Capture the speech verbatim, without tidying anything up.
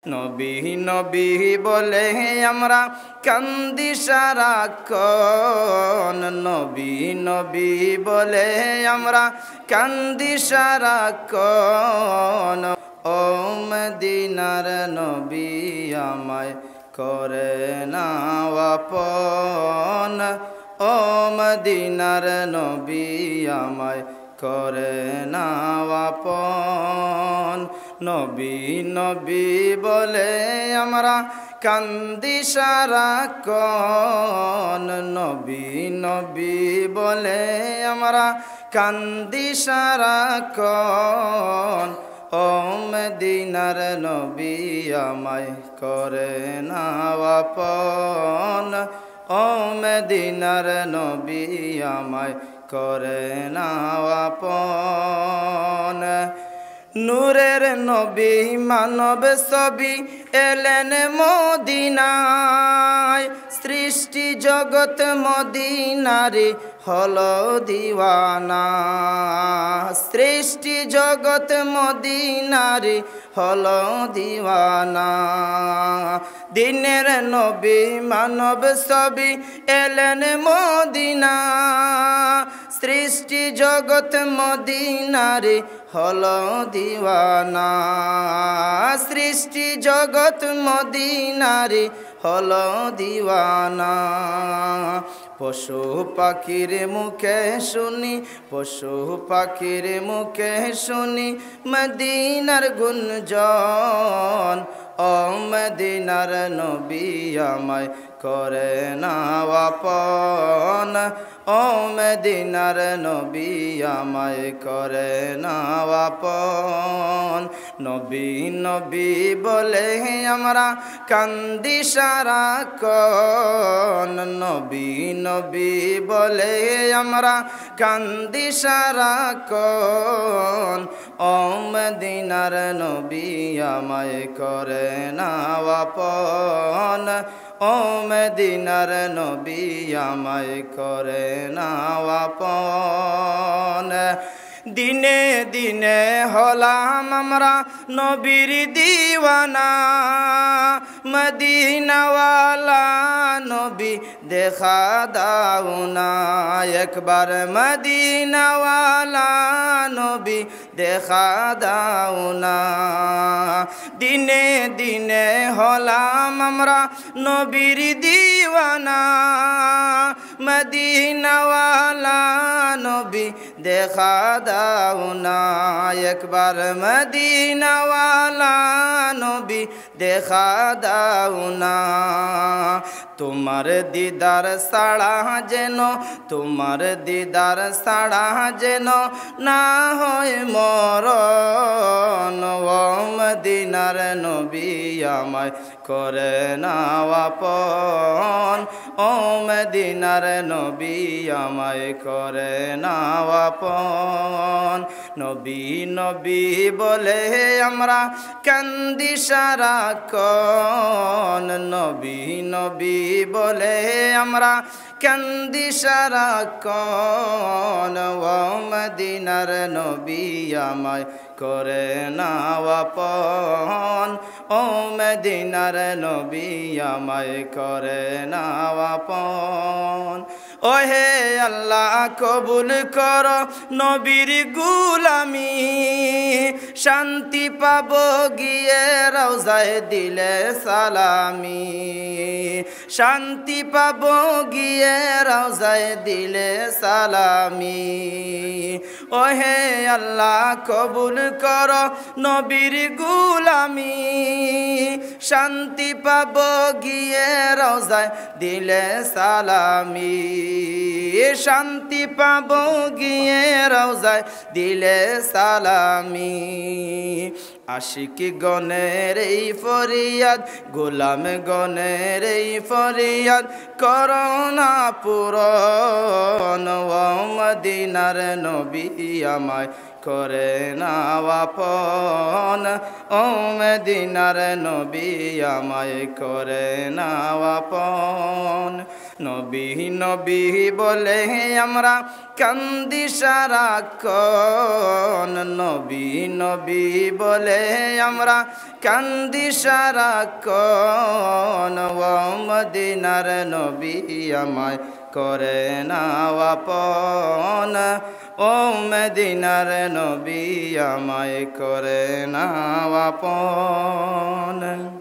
নবী নবী বলে আমরা কান্দি সারাক্ষণ, নবী নবী বলে আমরা কান্দি সারাক্ষণ। ও মদিনার নবী আমায় করে নাও আপন, ও মদিনার নবী আমায় করে নাও আপন। নবী নবী বলে আমরা কান্দি সারাক্ষণ, নবী নবী বলে আমরা কান্দি সারাক্ষণ। ও মদিনার নবী আমায় করে নাও আপন, ও মদিনার নবী আমায় করে নাও আপন। নূরের নবী মানব ছবি এলেন মদিনায়, সৃষ্টি জগৎ মদিনারে হলো দিওয়ানা, সৃষ্টি জগৎ মদিনারে হলো দিওয়ানা। দিনের নবী মানব ছবি এলেন মদিনা, সৃষ্টি জগৎ মদিনারে হলো দিওয়ানা, সৃষ্টি জগৎ মদিনারে হলো দিওয়ানা। পশু পাখির মুখে শুনি, পশু পাখির মুখে শুনি মদিনার গুঞ্জন। ও মদিনার নবী আমায় করে নাও আপন, ও মদিনার নবী আমায় করে নাও আপন। নবী নবী বলে আমরা কান্দি সারাক্ষণ, নবী নবী বলে আমরা কান্দি সারাক্ষণ। ও মদিনার নবী আমায় করে নাও আপন, ও মদিনার নবী আমায় করে নাও আপন। দিনে দিনে হলাম আমরা নবীর দিওয়ানা, মদিনাওয়ালা নবী দেখা দাও না একবার, মদিনাওয়ালা নবী দেখা দাও না। দিনে দিনে হলাম আমরা নবীর দিওয়ানা, মদিনাওয়ালা নবী দেখা দাও না একবার, মদিনাওয়ালা নবী দেখা দাও না। তোমার দিদার ছাড়া যেন, তোমার দিদার ছাড়া যেন না হয় মরণ। ও মদিনার নবী আমায় করে নাও আপন, ও মদিনার নবী আমায় করে নাও আপন। নবী নবী বলে আমরা কান্দি সারাক্ষণ, নবী নবী বলে আমরা কান্দি সারাক্ষণ। ও মদিনার নবী আমায় করে নাও আপন, ও মদিনার নবী আমায় করে নাও আপন। ওহে আল্লাহ কবুল কর নবীর গুলামি, শান্তি পাব গিয়ে রওজায় দিলে সালামি, শান্তি পাব গিয়ে রওজায় দিলে সালামি। ওহে আল্লাহ কবুল কর নবীর গুলামি, শান্তি পাব গিয়ে রওজায় দিলে সালামি, শান্তি পাব গিয়ে রওজায় দিলে সালামি। আশিক গণের এই ফরিয়াদ, গোলাম গণের এই ফরিয়াদ করোনা পূরণ। ও মদিনার নবী আমায় করে নাও আপন, ও মদিনার নবী আমায় করে নাও আপন। নবী নবী বলে আমরা কান্দি সারাক্ষণ নবী নবী বলে আমরা কান্দি সারাক্ষণ ও মদিনার নবী আমায় করে না আপন ও মদিনার নবী আমায় করে না আপন।